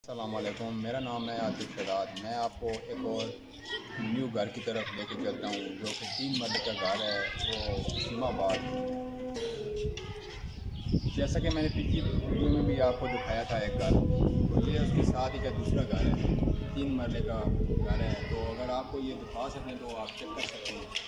अस्सलाम वालेकुम, मेरा नाम है आतिफ शहजाद। मैं आपको एक और न्यू घर की तरफ लेके चलता हूँ जो कि 3 मरले का घर है, वो इस्लामाबाद। जैसा कि मैंने पिछली वीडियो में भी आपको दिखाया था एक घर, तो ये उसके साथ ही का दूसरा घर है, 3 मरले का घर है। तो अगर आपको ये दिखा सकें तो आप चेक कर सकते हैं।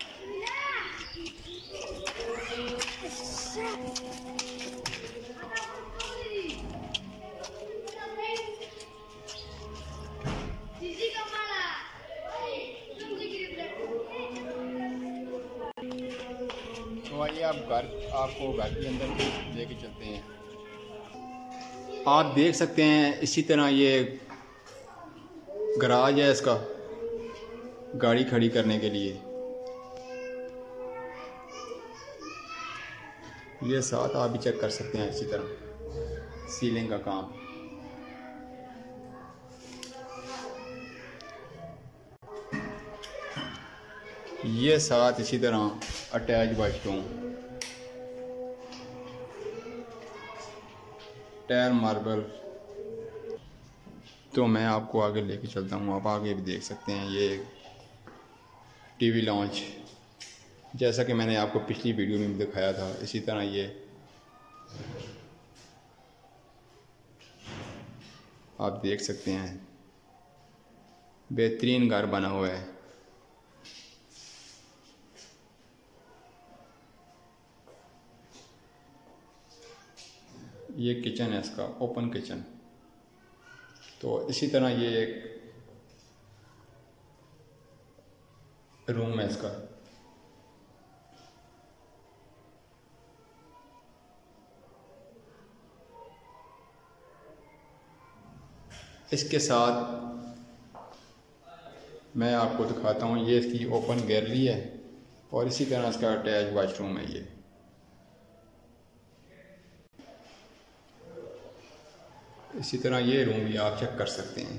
तो आइए आपको घर के अंदर लेके चलते हैं। आप देख सकते हैं इसी तरह ये गराज है इसका, गाड़ी खड़ी करने के लिए। ये साथ आप भी चेक कर सकते हैं। इसी तरह सीलिंग का काम, ये साथ इसी तरह अटैच वाशरूम, टायर मार्बल। तो मैं आपको आगे लेके चलता हूँ, आप आगे भी देख सकते हैं। ये टीवी लॉन्च, जैसा कि मैंने आपको पिछली वीडियो में भी दिखाया था, इसी तरह ये आप देख सकते हैं। बेहतरीन घर बना हुआ है। ये किचन है इसका, ओपन किचन। तो इसी तरह ये एक रूम है इसका। इसके साथ मैं आपको दिखाता हूँ, ये इसकी ओपन गैलरी है और इसी तरह इसका अटैच वाशरूम है। ये इसी तरह ये रूम भी आप चेक कर सकते हैं।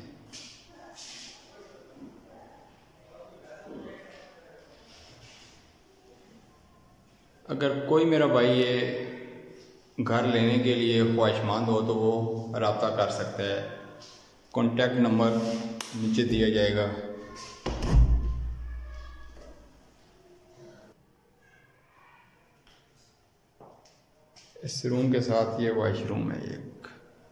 अगर कोई मेरा भाई ये घर लेने के लिए ख्वाहिशमंद हो तो वो रब्ता कर सकता है। कॉन्टैक्ट नंबर नीचे दिया जाएगा। इस रूम के साथ ये वॉशरूम है एक।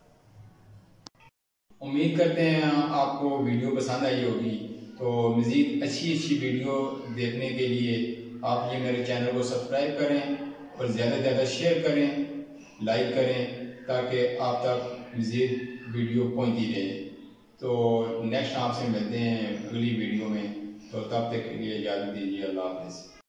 उम्मीद करते हैं आपको वीडियो पसंद आई होगी। तो मज़ीद अच्छी वीडियो देखने के लिए आप ये मेरे चैनल को सब्सक्राइब करें और ज़्यादा से ज़्यादा शेयर करें, लाइक करें, ताकि आप तक मज़ीद वीडियो पहुंचती रहे। तो नेक्स्ट आपसे मिलते हैं अगली वीडियो में। तो तब तक के लिए इजाज़त दीजिए। अल्लाह हाफ़िज़।